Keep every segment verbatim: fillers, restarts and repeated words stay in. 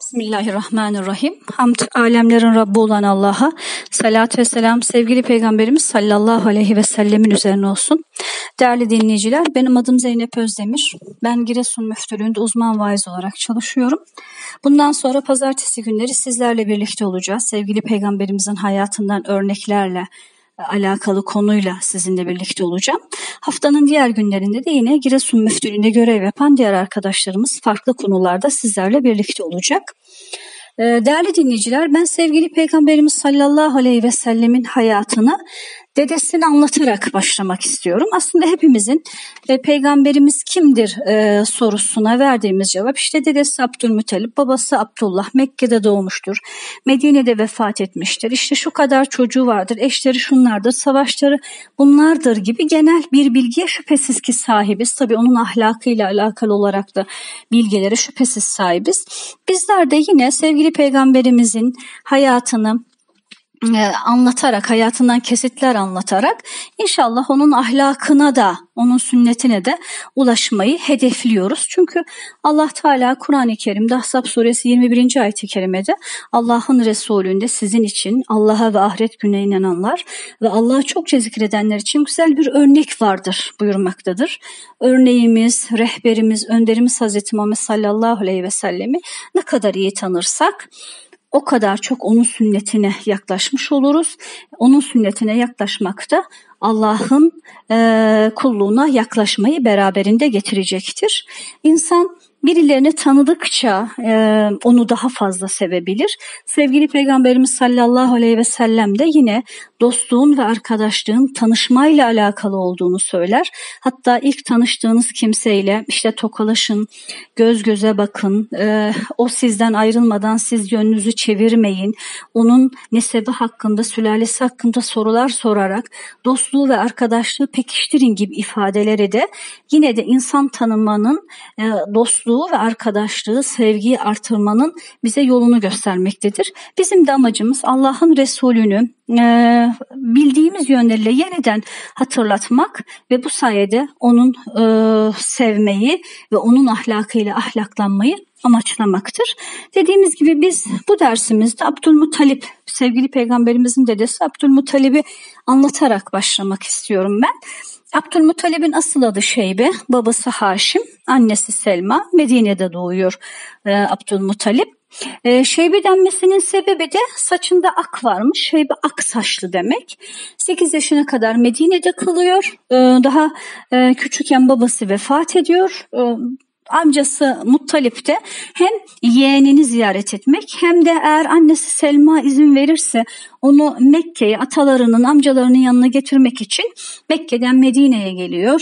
Bismillahirrahmanirrahim. Hamd alemlerin Rabbi olan Allah'a, salat ve selam sevgili Peygamberimiz sallallahu aleyhi ve sellemin üzerine olsun. Değerli dinleyiciler, benim adım Zeynep Özdemir. Ben Giresun Müftülüğü'nde uzman vaiz olarak çalışıyorum. Bundan sonra pazartesi günleri sizlerle birlikte olacağız. Sevgili Peygamberimizin hayatından örneklerle alakalı konuyla sizinle birlikte olacağım. Haftanın diğer günlerinde de yine Giresun Müftülüğü'nde görev yapan diğer arkadaşlarımız farklı konularda sizlerle birlikte olacak. Değerli dinleyiciler, ben sevgili Peygamberimiz sallallahu aleyhi ve sellemin hayatını dedesini anlatarak başlamak istiyorum. Aslında hepimizin e, Peygamberimiz kimdir e, sorusuna verdiğimiz cevap işte dedesi Abdülmuttalip, babası Abdullah, Mekke'de doğmuştur, Medine'de vefat etmiştir, işte şu kadar çocuğu vardır, eşleri şunlardır, savaşları bunlardır gibi genel bir bilgiye şüphesiz ki sahibiz. Tabii onun ahlakıyla alakalı olarak da bilgilere şüphesiz sahibiz. Bizler de yine sevgili Peygamberimizin hayatını anlatarak, hayatından kesitler anlatarak inşallah onun ahlakına da, onun sünnetine de ulaşmayı hedefliyoruz. Çünkü Allah Teala Kur'an-ı Kerim'de Ahzab suresi yirmi birinci ayet-i kerimede Allah'ın Resulü'nde sizin için Allah'a ve ahiret gününe inananlar ve Allah'ı çokça zikredenler için güzel bir örnek vardır buyurmaktadır. Örneğimiz, rehberimiz, önderimiz Hazreti Muhammed sallallahu aleyhi ve sellemi ne kadar iyi tanırsak o kadar çok onun sünnetine yaklaşmış oluruz. Onun sünnetine yaklaşmak da Allah'ın e, kulluğuna yaklaşmayı beraberinde getirecektir. İnsan birilerini tanıdıkça e, onu daha fazla sevebilir. Sevgili Peygamberimiz sallallahu aleyhi ve sellem de yine dostluğun ve arkadaşlığın tanışmayla alakalı olduğunu söyler. Hatta ilk tanıştığınız kimseyle işte tokalaşın, göz göze bakın, e, o sizden ayrılmadan siz yönünüzü çevirmeyin. Onun nesebi hakkında, sülalesi hakkında sorular sorarak dostluğu ve arkadaşlığı pekiştirin gibi ifadeleri de yine de insan tanımanın, e, dostluğu ve arkadaşlığı, sevgiyi artırmanın bize yolunu göstermektedir. Bizim de amacımız Allah'ın Resulü'nü e, bildiğimiz yönleriyle yeniden hatırlatmak ve bu sayede onun e, sevmeyi ve onun ahlakıyla ahlaklanmayı amaçlamaktır. Dediğimiz gibi biz bu dersimizde Abdülmuttalip, sevgili Peygamberimizin dedesi Abdülmuttalip'i anlatarak başlamak istiyorum ben. Abdülmuttalib'in asıl adı Şeybe, babası Haşim, annesi Selma, Medine'de doğuyor e, Abdülmuttalip. E, Şeybe denmesinin sebebi de saçında ak varmış, Şeybe ak saçlı demek. sekiz yaşına kadar Medine'de kalıyor, e, daha e, küçükken babası vefat ediyor. E, Amcası Muttalip de hem yeğenini ziyaret etmek hem de eğer annesi Selma izin verirse onu Mekke'ye, atalarının, amcalarının yanına getirmek için Mekke'den Medine'ye geliyor.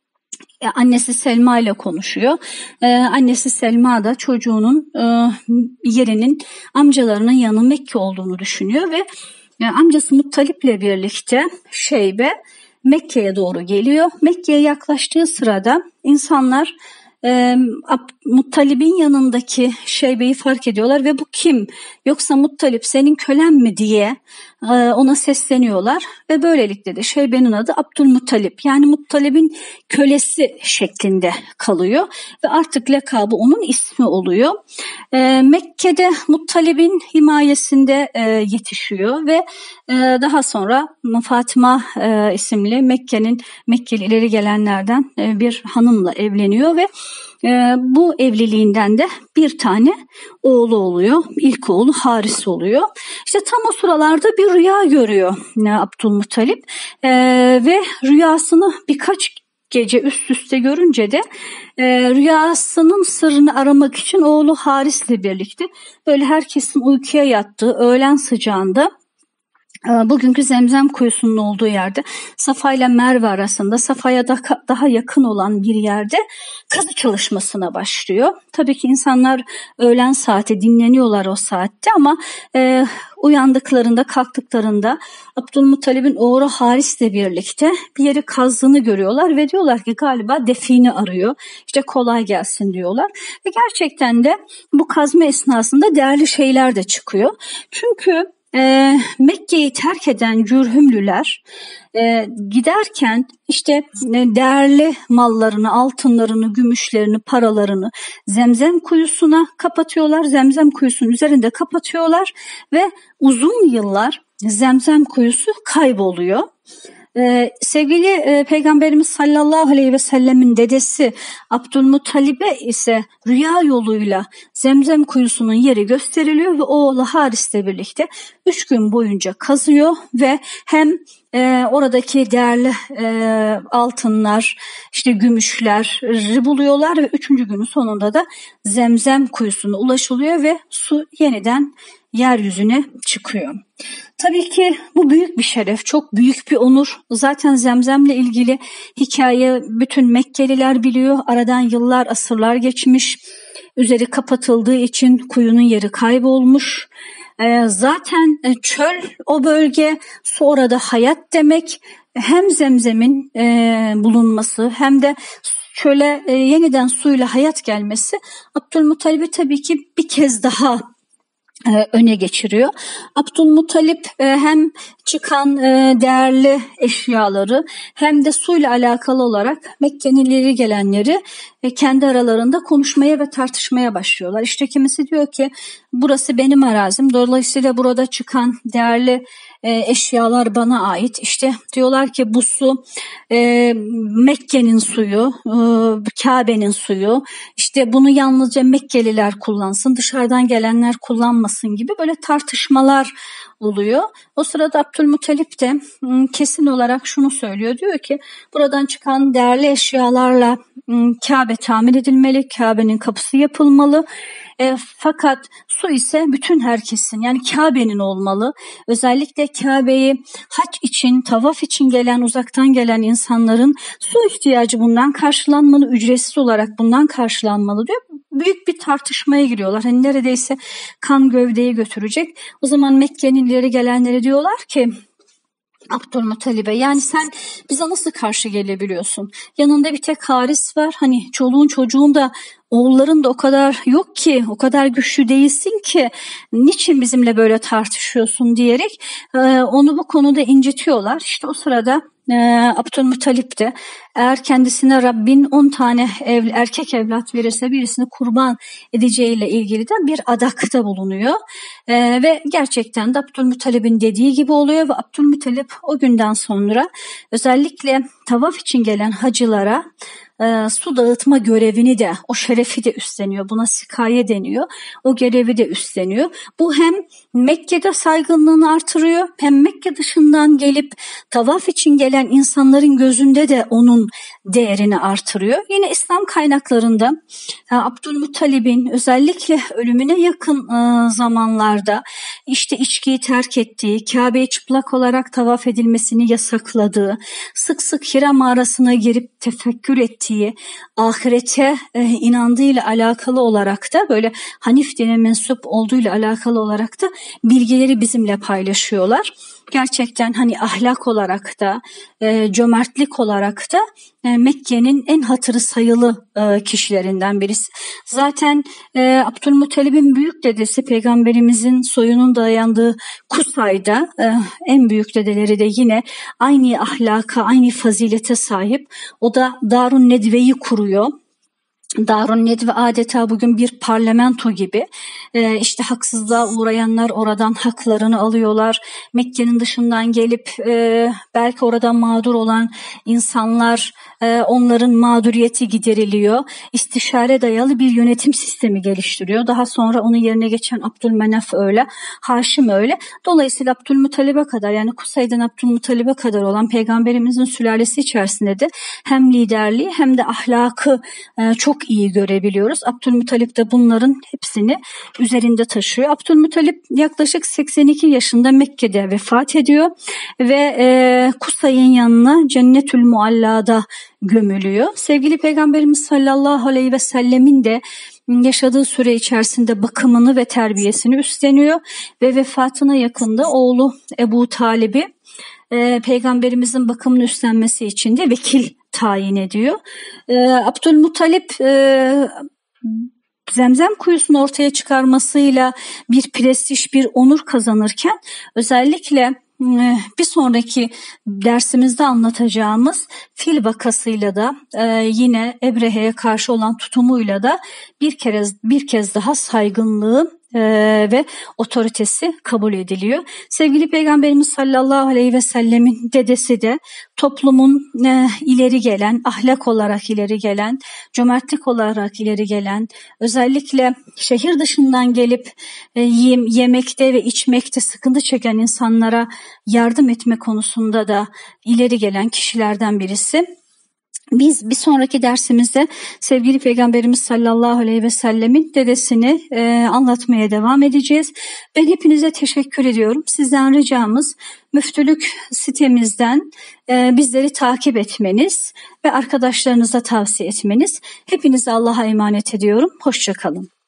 Annesi Selma ile konuşuyor. Ee, annesi Selma da çocuğunun e, yerinin amcalarının yanı Mekke olduğunu düşünüyor ve e, amcası Muttalip ile birlikte Şeybe Mekke'ye doğru geliyor. Mekke'ye yaklaştığı sırada insanlar E, Muttalib'in yanındaki Şeybe'yi fark ediyorlar ve bu kim? Yoksa Muttalip senin kölen mi diye e, ona sesleniyorlar ve böylelikle de Şeybe'nin adı Abdülmuttalip, yani Muttalib'in kölesi şeklinde kalıyor ve artık lakabı onun ismi oluyor. E, Mekke'de Muttalib'in himayesinde e, yetişiyor ve e, daha sonra Fatıma e, isimli Mekke'nin Mekkeli ileri gelenlerden e, bir hanımla evleniyor ve e, bu evliliğinden de bir tane oğlu oluyor. İlk oğlu Haris oluyor. İşte tam o sıralarda bir rüya görüyor e, Abdülmuttalip e, ve rüyasını birkaç gece üst üste görünce de e, rüyasının sırrını aramak için oğlu Haris'le birlikte böyle herkesin uykuya yattığı öğlen sıcağında bugünkü Zemzem kuyusunun olduğu yerde Safa ile Merve arasında Safa'ya daha yakın olan bir yerde kazı çalışmasına başlıyor. Tabii ki insanlar öğlen saati dinleniyorlar o saatte ama e, uyandıklarında, kalktıklarında Abdülmuttalib'in oğlu Haris'le birlikte bir yeri kazdığını görüyorlar ve diyorlar ki galiba defini arıyor. İşte kolay gelsin diyorlar. Ve gerçekten de bu kazma esnasında değerli şeyler de çıkıyor. Çünkü e, Mekke'yi terk eden Cürhümlüler e, giderken işte e, değerli mallarını, altınlarını, gümüşlerini, paralarını Zemzem kuyusuna kapatıyorlar. Zemzem kuyusunun üzerinde kapatıyorlar ve uzun yıllar Zemzem kuyusu kayboluyor. Ee, sevgili e, Peygamberimiz sallallahu aleyhi ve sellemin dedesi Abdülmuttalib'e ise rüya yoluyla Zemzem kuyusunun yeri gösteriliyor ve oğlu Haris'le birlikte üç gün boyunca kazıyor ve hem e, oradaki değerli e, altınlar, işte gümüşleri buluyorlar ve üçüncü günün sonunda da Zemzem kuyusuna ulaşılıyor ve su yeniden yeryüzüne çıkıyor. Tabii ki bu büyük bir şeref, çok büyük bir onur. Zaten Zemzem'le ilgili hikaye bütün Mekkeliler biliyor. Aradan yıllar, asırlar geçmiş. Üzeri kapatıldığı için kuyunun yeri kaybolmuş. Ee, zaten çöl o bölge, su orada hayat demek. Hem Zemzem'in e, bulunması hem de çöle e, yeniden suyla hayat gelmesi Abdülmuttalib'i tabii ki bir kez daha öne geçiriyor. Abdülmuttalip hem çıkan değerli eşyaları hem de suyla alakalı olarak Mekke'nin ileri gelenleri kendi aralarında konuşmaya ve tartışmaya başlıyorlar. İşte kimisi diyor ki burası benim arazim, dolayısıyla burada çıkan değerli eşyalar bana ait. İşte diyorlar ki bu su e, Mekke'nin suyu, e, Kabe'nin suyu. İşte bunu yalnızca Mekkeliler kullansın, dışarıdan gelenler kullanmasın gibi böyle tartışmalar oluyor. O sırada Abdülmuttalip de kesin olarak şunu söylüyor. Diyor ki buradan çıkan değerli eşyalarla Kabe tamir edilmeli, Kabe'nin kapısı yapılmalı. E, fakat su ise bütün herkesin, yani Kabe'nin olmalı. Özellikle Kabe'yi hac için, tavaf için gelen, uzaktan gelen insanların su ihtiyacı bundan karşılanmalı, ücretsiz olarak bundan karşılanmalı diyor. Büyük bir tartışmaya giriyorlar. Hani neredeyse kan gövdeyi götürecek. O zaman Mekke'nin ileri gelenleri diyorlar ki Abdülmuttalib'e, yani sen bize nasıl karşı gelebiliyorsun? Yanında bir tek Haris var. Hani çoluğun çocuğun da oğulların da o kadar yok ki, o kadar güçlü değilsin ki niçin bizimle böyle tartışıyorsun diyerek e, onu bu konuda incitiyorlar. İşte o sırada e, Abdülmuttalip de eğer kendisine Rabbin on tane ev, erkek evlat verirse birisini kurban edeceğiyle ilgili de bir adakta bulunuyor. E, ve gerçekten de Abdülmuttalip'in dediği gibi oluyor ve Abdülmuttalip o günden sonra özellikle tavaf için gelen hacılara E, su dağıtma görevini de, o şerefi de üstleniyor. Buna sikaye deniyor. O görevi de üstleniyor. Bu hem Mekke'de saygınlığını artırıyor, hem Mekke dışından gelip tavaf için gelen insanların gözünde de onun değerini artırıyor. Yine İslam kaynaklarında e, Abdülmuttalib'in özellikle ölümüne yakın e, zamanlarda işte içkiyi terk ettiği, Kabe'ye çıplak olarak tavaf edilmesini yasakladığı, sık sık Hira mağarasına girip tefekkür ettiği, ahirete e, inandığıyla alakalı olarak da, böyle Hanif dine mensup olduğuyla alakalı olarak da bilgileri bizimle paylaşıyorlar. Gerçekten hani ahlak olarak da, e, cömertlik olarak da e, Mekke'nin en hatırı sayılı e, kişilerinden birisi. Zaten e, Abdülmuttalib'in büyük dedesi Peygamberimizin soyunun dayandığı Kusay'da e, en büyük dedeleri de yine aynı ahlaka, aynı fazilete sahip. O da Darun Nedve'yi kuruyor. Darun Nedve adeta bugün bir parlamento gibi. Ee, işte haksızlığa uğrayanlar oradan haklarını alıyorlar. Mekke'nin dışından gelip e, belki oradan mağdur olan insanlar, e, onların mağduriyeti gideriliyor. İstişare dayalı bir yönetim sistemi geliştiriyor. Daha sonra onun yerine geçen Abdülmenaf öyle, Haşim öyle. Dolayısıyla Abdülmuttalib'e kadar, yani Kusay'dan Abdülmuttalib'e kadar olan Peygamberimizin sülalesi içerisinde de hem liderliği hem de ahlakı e, çok iyi görebiliyoruz. Abdülmuttalip de bunların hepsini üzerinde taşıyor. Abdülmuttalip yaklaşık seksen iki yaşında Mekke'de vefat ediyor ve e, Kusay'ın yanına Cennetül Mualla'da gömülüyor. Sevgili Peygamberimiz sallallahu aleyhi ve sellemin de yaşadığı süre içerisinde bakımını ve terbiyesini üstleniyor ve vefatına yakında oğlu Ebu Talib'i e, Peygamberimizin bakımını üstlenmesi için de vekil tayin ediyor. E, Abdülmuttalip e, Zemzem kuyusunu ortaya çıkarmasıyla bir prestij, bir onur kazanırken özellikle bir sonraki dersimizde anlatacağımız fil vakasıyla da e, yine Ebrehe'ye karşı olan tutumuyla da bir kez bir kez daha saygınlığı e, ve otoritesi kabul ediliyor. Sevgili Peygamberimiz sallallahu aleyhi ve sellemin dedesi de toplumun e, ileri gelen, ahlak olarak ileri gelen, cömertlik olarak ileri gelen, özellikle şehir dışından gelip e, yem, yemekte ve içmekte sıkıntı çeken insanlara yardım etme konusunda da ileri gelen kişilerden birisi. Biz bir sonraki dersimizde sevgili Peygamberimiz sallallahu aleyhi ve sellemin dedesini e, anlatmaya devam edeceğiz. Ben hepinize teşekkür ediyorum. Sizden ricamız müftülük sitemizden e, bizleri takip etmeniz ve arkadaşlarınıza tavsiye etmeniz. Hepinizi Allah'a emanet ediyorum. Hoşça kalın.